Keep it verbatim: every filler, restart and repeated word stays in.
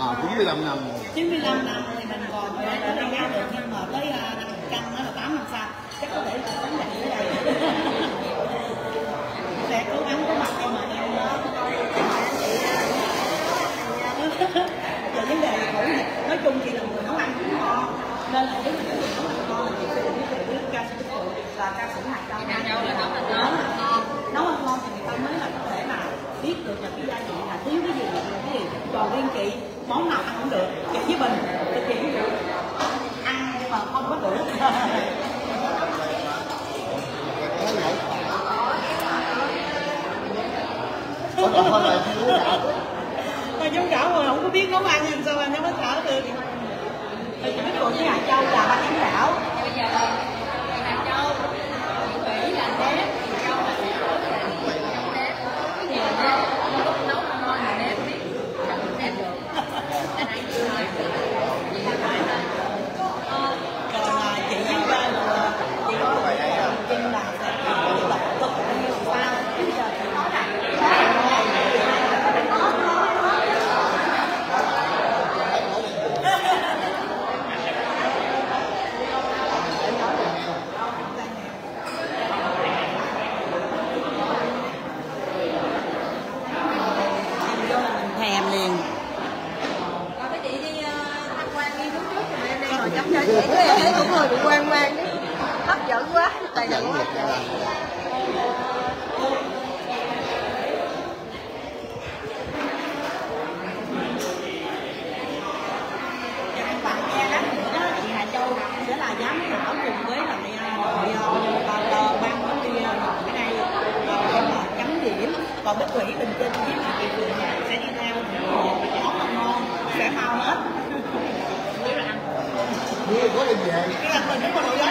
Wow, chín mươi lăm năm. chín mươi lăm năm thì mình còn tới đây ăn được, nhưng mà tới năm trăm đó là tám năm sau chắc có thể sống dậy tới đây. Sẽ cố gắng có mặt em mà em đó. Giờ vấn đề là nói chung chị là người nấu ăn cũng ngon, nên là nếu mà người nấu ăn ngon thì chị biết về biết ca sĩ Phượng là ca sĩ Hà Châu. Hà Châu là nấu ăn ngon, ngon, nấu ăn ngon thì người ta mới là có thể mà biết được là cái gia vị là thiếu cái gì là cái gì. Còn riêng chị món nào ăn cũng được, chị với Bình thì chị cũng được ăn nhưng mà không có được. Mà giống gạo mà không có biết nấu ăn làm sao anh nó mới thở được. Thì chị biết còn với Hà Châu là ba giám khảo. bây giờ Hà Châu chị Thủy là nếp, Hà Châu là nếp, nếp cái gì là nếp, lúc nấu ăn ngon là nếp biết chọn nếp được. Anh ăn chị nói chị là nói thôi. Còn là chị với ba là chị có Vinh là sẽ lập tục như sao bây giờ chị nói là thèm liền. Rồi mấy chị đi tham quan đi nước trước rồi em đi ngồi chấm cho chị. Em thấy cũng người bị quan quan đấy. Hấp dẫn quá, tài dẫn quá. Bạn nghe lắm nữa đó, chị Hà Châu sẽ là giám khảo cùng với là hội ban huấn luyện ở đây để mà chấm điểm. Còn Bích Thủy Bình Trinh với là chị Phượng sẽ đi theo món mà ngon sẽ mau hết. Mưa có lên về. Cái là mình nó có nổi gió